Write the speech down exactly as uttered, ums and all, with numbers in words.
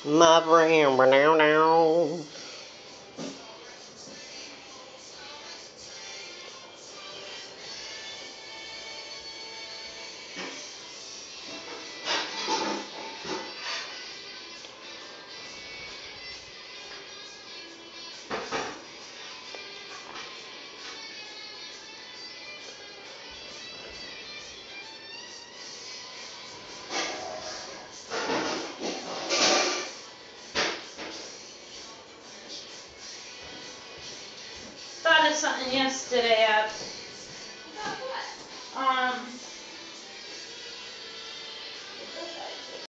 My friend, now now. Thought of something yesterday. Uh,